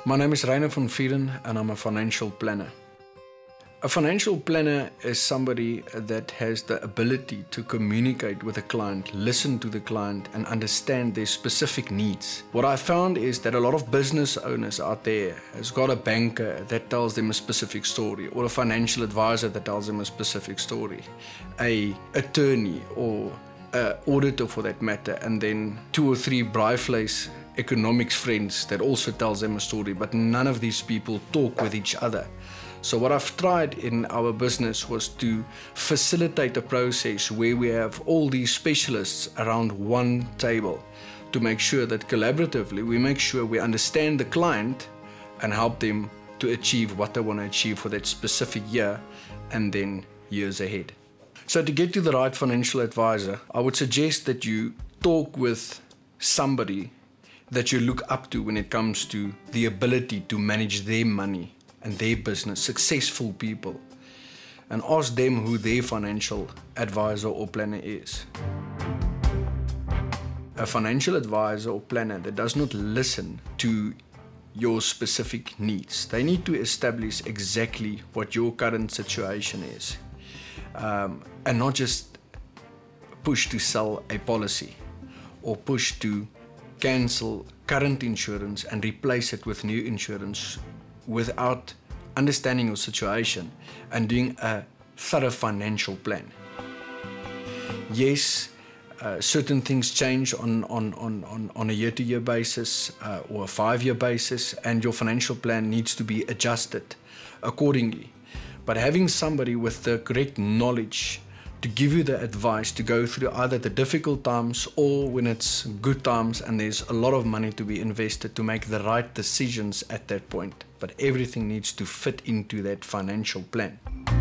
My name is Reiner van Vieren and I'm a financial planner. A financial planner is somebody that has the ability to communicate with the client, listen to the client and understand their specific needs. What I found is that a lot of business owners out there has got a banker that tells them a specific story, or a financial advisor that tells them a specific story, an attorney or an auditor for that matter, and then 2 or 3 braaivleis economics friends that also tells them a story, but none of these people talk with each other. So what I've tried in our business was to facilitate a process where we have all these specialists around one table to make sure that collaboratively we make sure we understand the client and help them to achieve what they want to achieve for that specific year and then years ahead. So to get to the right financial advisor, I would suggest that you talk with somebody that you look up to when it comes to the ability to manage their money and their business, successful people, and ask them who their financial advisor or planner is. A financial advisor or planner that does not listen to your specific needs. They need to establish exactly what your current situation is, and not just push to sell a policy or push to cancel current insurance and replace it with new insurance without understanding your situation and doing a thorough financial plan. Yes, certain things change on a year-to-year basis or a 5-year basis, and your financial plan needs to be adjusted accordingly. But having somebody with the correct knowledge to give you the advice to go through either the difficult times or when it's good times and there's a lot of money to be invested to make the right decisions at that point. But everything needs to fit into that financial plan.